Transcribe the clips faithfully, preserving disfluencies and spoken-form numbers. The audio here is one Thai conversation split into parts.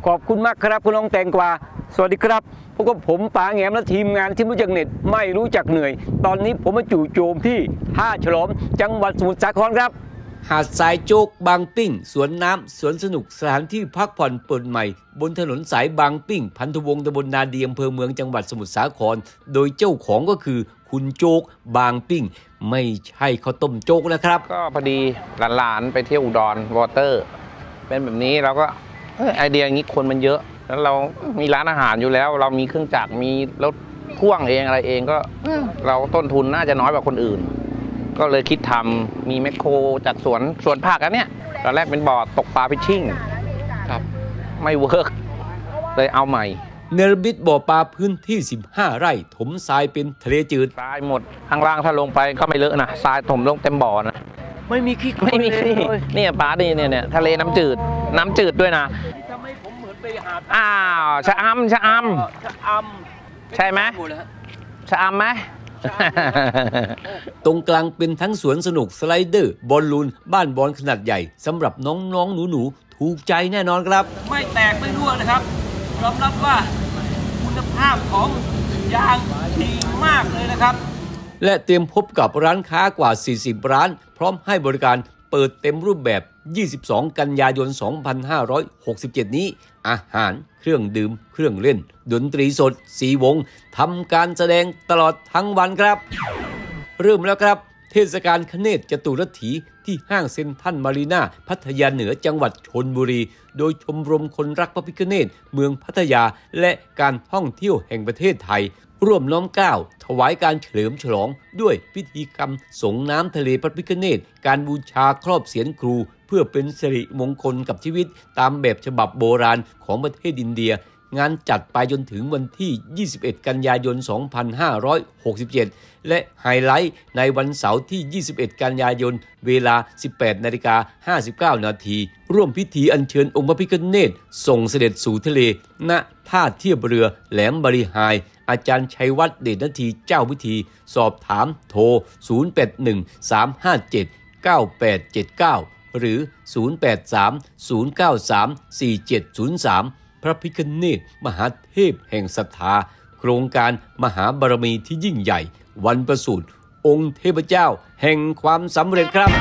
ขอบคุณมากครับคุณน้องแตงกวาสวัสดีครับพวกกับผมป๋าแหงมและทีมงานที่รู้จักเน็ตไม่รู้จักเหนื่อยตอนนี้ผมมาจู่โจมที่ท่าฉลอมจังหวัดสมุทรสาครครับหาดทรายโจกบางปิ้งสวนน้ำสวนสนุกสถานที่พักผ่อนเปิดใหม่บนถนนสายบางปิ้งพันธวงศ์ตำบลนาดีอำเภอเมืองจังหวัดสมุทรสาครโดยเจ้าของก็คือคุณโจกบางปิ้งไม่ใช่ข้าวต้มโจกนะครับก็พอดีหลานๆไปเที่ยวอุดรวอเตอร์เป็นแบบนี้เราก็ไอเดียอย่างนี้คนมันเยอะแล้วเรามีร้านอาหารอยู่แล้วเรามีเครื่องจักรมีรถพ่วงเองอะไรเองก็เราต้นทุนน่าจะน้อยกว่าคนอื่นก็เลยคิดทำมีแมคโครจากสวนสวนผักอันเนี้ยตอนแรกเป็นบ่อตกปลาฟิชชิ่งครับไม่เวิร์กเลยเอาใหม่เนรมิตบ่อปลาพื้นที่สิบห้าไร่ถมทรายเป็นทะเลจืดทรายหมดข้างล่างถ้าลงไปก็ไม่เลอะนะทรายถมลงเต็มบ่อนะไม่มีขี้ไม่มีขี้เนี่ยปลาดิเนี่ยเนี่ยทะเลน้ำจืดน้ำจืดด้วยนะทำให้ผมเหมือนไปหาอ้าวชะอำชะอำชะอำใช่ไหมชะอำไหมตรงกลางเป็นทั้งสวนสนุกสไลเดอร์บอลลูนบ้านบอลขนาดใหญ่สำหรับน้องๆหนูๆถูกใจแน่นอนครับไม่แตกไม่รั่วนะครับยอมรับว่าคุณภาพของยางดีมากเลยนะครับและเตรียมพบกับร้านค้ากว่าสี่สิบร้านพร้อมให้บริการเปิดเต็มรูปแบบยี่สิบสองกันยายนสองพันห้าร้อยหกสิบเจ็ดนี้อาหารเครื่องดื่มเครื่องเล่นดนตรีสดสีวงทำการแสดงตลอดทั้งวันครับเริ่มแล้วครับเทศกาลคเนศจตุรถีที่ห้างเซ็นทรัลมารีนาพัทยาเหนือจังหวัดชลบุรีโดยชมรมคนรักพระพิฆเนศเมืองพัทยาและการท่องเที่ยวแห่งประเทศไทยร่วมน้อมเกล้าถวายการเฉลิมฉลองด้วยพิธีกรรมสงน้ำทะเลพระพิฆเนศการบูชาครอบเศียรครูเพื่อเป็นสิริมงคลกับชีวิตตามแบบฉบับโบราณของประเทศอินเดียงานจัดไปจนถึงวันที่ยี่สิบเอ็ดกันยายนสองพันห้าร้อยหกสิบเจ็ดและไฮไลท์ในวันเสาร์ที่ยี่สิบเอ็ดกันยายนเวลา สิบแปดนาฬิกาห้าสิบเก้านาทีร่วมพิธีอัญเชิญองค์พระพิฆเนศส่งเสด็จสู่ทะเลณท่าเทียบเรือแหลมบริหายอาจารย์ชัยวัฒน์เดชนาทีเจ้าพิธีสอบถามโทรศูนย์ แปด หนึ่ง สาม ห้า เจ็ด เก้า แปด เจ็ด เก้าหรือศูนย์ แปด สาม ศูนย์ เก้า สาม สี่ เจ็ด ศูนย์ สามพระพิฆเนศมหาเทพแห่งศรัทธาโครงการมหาบารมีที่ยิ่งใหญ่วันประสูติองค์เทพเจ้าแห่งความสำเร็จครับ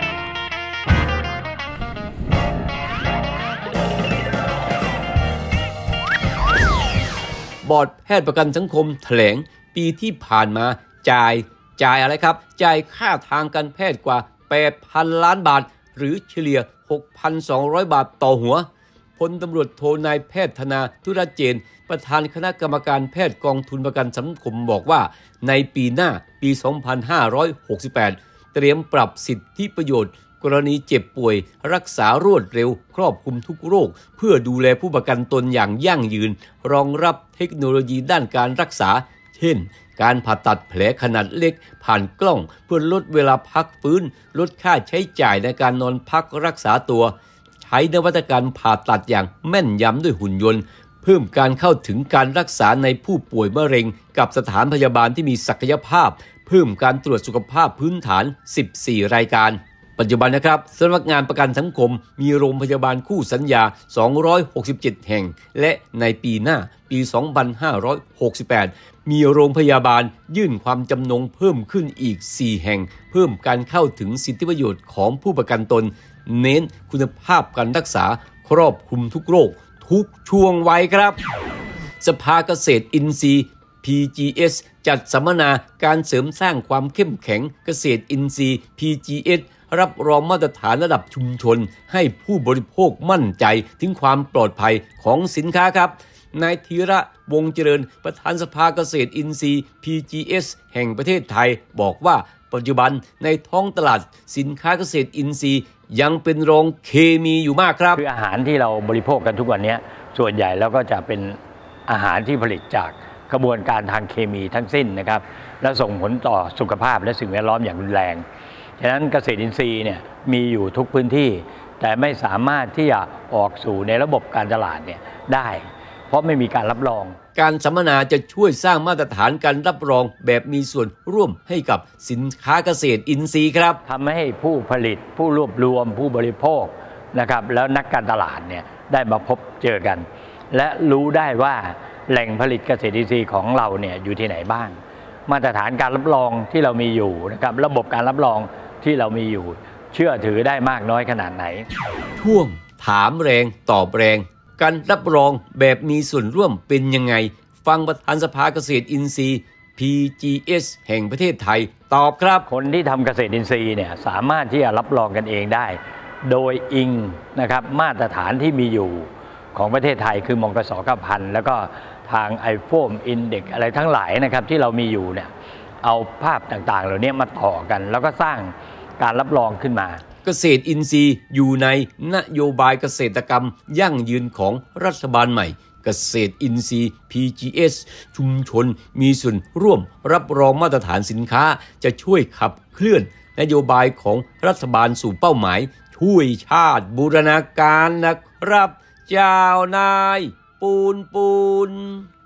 บอร์ดแพทย์ประกันสังคมแถลงปีที่ผ่านมาจ่ายจ่ายอะไรครับจ่ายค่าทางการแพทย์กว่า แปดพัน ล้านบาทหรือเฉลี่ย หกพันสองร้อย บาทต่อหัวพลตำรวจโทนายแพทย์ธนาธุรเจนประธานคณะกรรมการแพทย์กองทุนประกันสังคมบอกว่าในปีหน้าปี สองพันห้าร้อยหกสิบแปด เตรียมปรับสิทธิประโยชน์กรณีเจ็บป่วยรักษารวดเร็วครอบคลุมทุกโรคเพื่อดูแลผู้ประกันตนอย่างยั่งยืนรองรับเทคโนโลยีด้านการรักษาเช่นการผ่าตัดแผลขนาดเล็กผ่านกล้องเพื่อลดเวลาพักฟื้นลดค่าใช้จ่ายในการนอนพักรักษาตัวใช้นวัตกรรมผ่าตัดอย่างแม่นยำด้วยหุ่นยนต์เพิ่มการเข้าถึงการรักษาในผู้ป่วยมะเร็งกับสถานพยาบาลที่มีศักยภาพเพิ่มการตรวจสุขภาพพื้นฐานสิบสี่รายการปัจจุบันนะครับสำนักงานประกันสังคมมีโรงพยาบาลคู่สัญญาสองร้อยหกสิบเจ็ดแห่งและในปีหน้าปีสองพันห้าร้อยหกสิบแปดมีโรงพยาบาลยื่นความจำนงเพิ่มขึ้นอีกสี่แห่งเพิ่มการเข้าถึงสิทธิประโยชน์ของผู้ประกันตนเน้นคุณภาพการรักษาครอบคลุมทุกโรคทุกช่วงวัยครับสภาเกษตรอินทรีย์ พี จี เอส จัดสัมมนาการเสริมสร้างความเข้มแข็งเกษตรอินทรีย์ พี จี เอส รับรองมาตรฐานระดับชุมชนให้ผู้บริโภคมั่นใจถึงความปลอดภัยของสินค้าครับนายธีระวงเจริญประธานสภาเกษตรอินทรีย์ พี จี เอส แห่งประเทศไทยบอกว่าปัจจุบันในท้องตลาดสินค้าเกษตรอินทรีย์ยังเป็นรองเคมีอยู่มากครับคืออาหารที่เราบริโภคกันทุกวันนี้ส่วนใหญ่แล้วก็จะเป็นอาหารที่ผลิตจากกระบวนการทางเคมีทั้งสิ้นนะครับและส่งผลต่อสุขภาพและสิ่งแวดล้อมอย่างรุนแรงฉะนั้นเกษตรอินทรีย์เนี่ยมีอยู่ทุกพื้นที่แต่ไม่สามารถที่จะออกสู่ในระบบการตลาดเนี่ยได้เพราะไม่มีการรับรองการสัมมนาจะช่วยสร้างมาตรฐานการรับรองแบบมีส่วนร่วมให้กับสินค้าเกษตรอินทรีย์ครับทำให้ผู้ผลิตผู้รวบรวมผู้บริโภคนะครับแล้วนักการตลาดเนี่ยได้มาพบเจอกัน และรู้ได้ว่าแหล่งผลิตเกษตรอินทรีย์ของเราเนี่ยอยู่ที่ไหนบ้างมาตรฐานการรับรองที่เรามีอยู่นะครับระบบการรับรองที่เรามีอยู่เชื่อถือได้มากน้อยขนาดไหนช่วงถามแรงตอบแรงการรับรองแบบมีส่วนร่วมเป็นยังไงฟังประธานสภาเกษตรอินทรีย์ พี จี เอส แห่งประเทศไทยตอบครับคนที่ทำเกษตรอินทรีย์เนี่ยสามารถที่จะรับรองกันเองได้โดยอิงนะครับมาตรฐานที่มีอยู่ของประเทศไทยคือมกส เก้าพัน แล้วก็ทาง ไอ โฟ เอ็ม Index อะไรทั้งหลายนะครับที่เรามีอยู่เนี่ยเอาภาพต่างๆเหล่านี้มาต่อกันแล้วก็สร้างการรับรองขึ้นมาเกษตรอินทรีย์อยู่ในนโยบายเกษตรกรรมยั่งยืนของรัฐบาลใหม่เกษตรอินทรีย์ พี จี เอส ชุมชนมีส่วนร่วมรับรองมาตรฐานสินค้าจะช่วยขับเคลื่อนนโยบายของรัฐบาลสู่เป้าหมายช่วยชาติบูรณาการนะครับเจ้านายปูนปูน